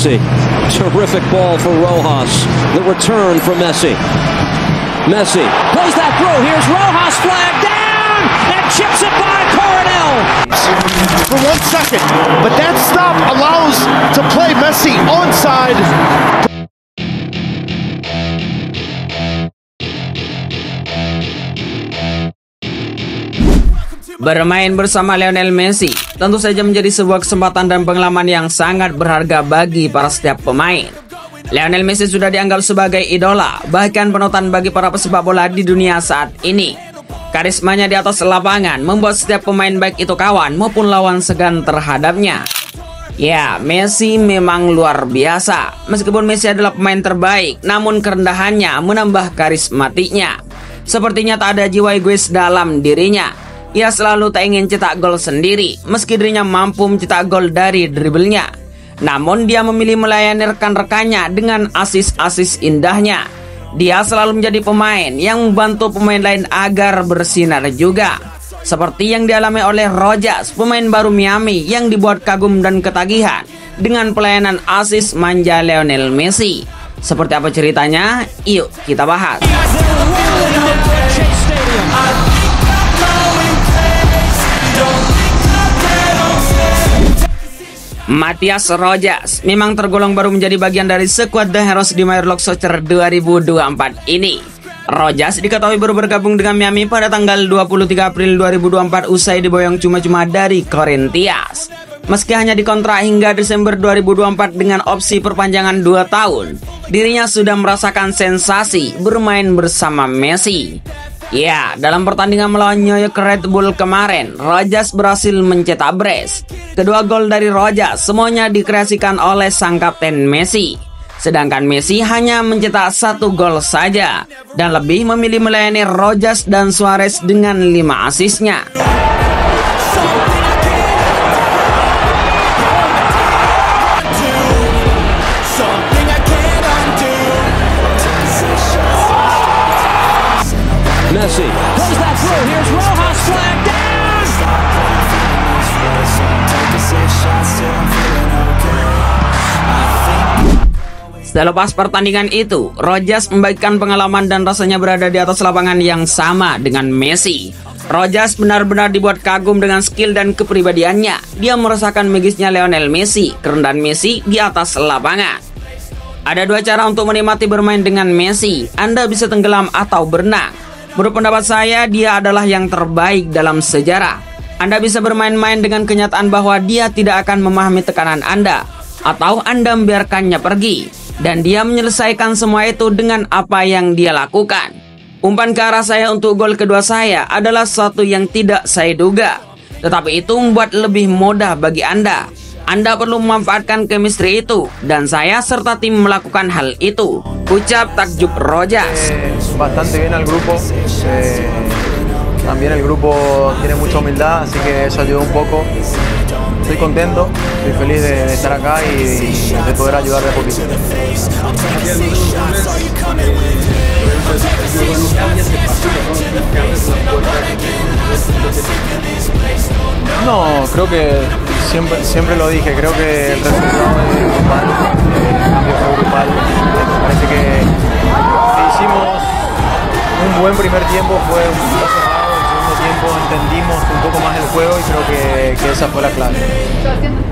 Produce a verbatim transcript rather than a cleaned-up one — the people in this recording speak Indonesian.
Messi. Terrific ball for Rojas. The return for Messi. Messi plays that through. Here's Rojas, flag down, and chips it by Coronel. For one second, but that stop allows to play Messi onside. Bermain bersama Lionel Messi tentu saja menjadi sebuah kesempatan dan pengalaman yang sangat berharga bagi para setiap pemain. Lionel Messi sudah dianggap sebagai idola, bahkan panutan bagi para pesepak bola di dunia saat ini. Karismanya di atas lapangan membuat setiap pemain baik itu kawan maupun lawan segan terhadapnya. Ya, Messi memang luar biasa. Meskipun Messi adalah pemain terbaik, namun kerendahannya menambah karismatiknya. Sepertinya tak ada jiwa egois dalam dirinya. Ia selalu tak ingin cetak gol sendiri, meski dirinya mampu mencetak gol dari dribblenya. Namun dia memilih melayani rekan-rekannya dengan asis-asis indahnya. Dia selalu menjadi pemain yang membantu pemain lain agar bersinar juga. Seperti yang dialami oleh Rojas, pemain baru Miami yang dibuat kagum dan ketagihan dengan pelayanan asis manja Lionel Messi. Seperti apa ceritanya? Yuk kita bahas. Matias Rojas memang tergolong baru menjadi bagian dari skuad The Heroes di Major League Soccer dua ribu dua puluh empat ini. Rojas diketahui baru bergabung dengan Miami pada tanggal dua puluh tiga April dua ribu dua puluh empat usai diboyong cuma-cuma dari Corinthians. Meski hanya dikontrak hingga Desember dua ribu dua puluh empat dengan opsi perpanjangan dua tahun, dirinya sudah merasakan sensasi bermain bersama Messi. Ya, dalam pertandingan melawan New York Red Bull kemarin, Rojas berhasil mencetak brace. Kedua gol dari Rojas semuanya dikreasikan oleh sang kapten Messi. Sedangkan Messi hanya mencetak satu gol saja dan lebih memilih melayani Rojas dan Suarez dengan lima asisnya. Messi plays that through. Here's Rojas, flag down. Selepas pertandingan itu, Rojas membagikan pengalaman dan rasanya berada di atas lapangan yang sama dengan Messi. Rojas benar-benar dibuat kagum dengan skill dan kepribadiannya. Dia merasakan magisnya Lionel Messi, kerendahan Messi di atas lapangan. Ada dua cara untuk menikmati bermain dengan Messi. Anda bisa tenggelam atau berenang. Menurut pendapat saya, dia adalah yang terbaik dalam sejarah. Anda bisa bermain-main dengan kenyataan bahwa dia tidak akan memahami tekanan Anda, atau Anda membiarkannya pergi, dan dia menyelesaikan semua itu dengan apa yang dia lakukan. Umpan ke arah saya untuk gol kedua saya adalah sesuatu yang tidak saya duga, tetapi itu membuat lebih mudah bagi Anda. Anda perlu memanfaatkan chemistry itu, dan saya serta tim melakukan hal itu, ucap takjub Rojas. Eh, bastante bien al grupo. Eh, también el grupo tiene mucha humildad, así que eso ayudó un poco. Estoy contento, estoy feliz de, de estar acá y de poder ayudar de a poquito. No, creo que siempre, siempre lo dije, creo que el resultado es grupal, el cambio fue grupal. Me parece que hicimos un buen primer tiempo, fue un poco cerrado, el segundo tiempo entendimos un poco más el juego y creo que, que esa fue la clave.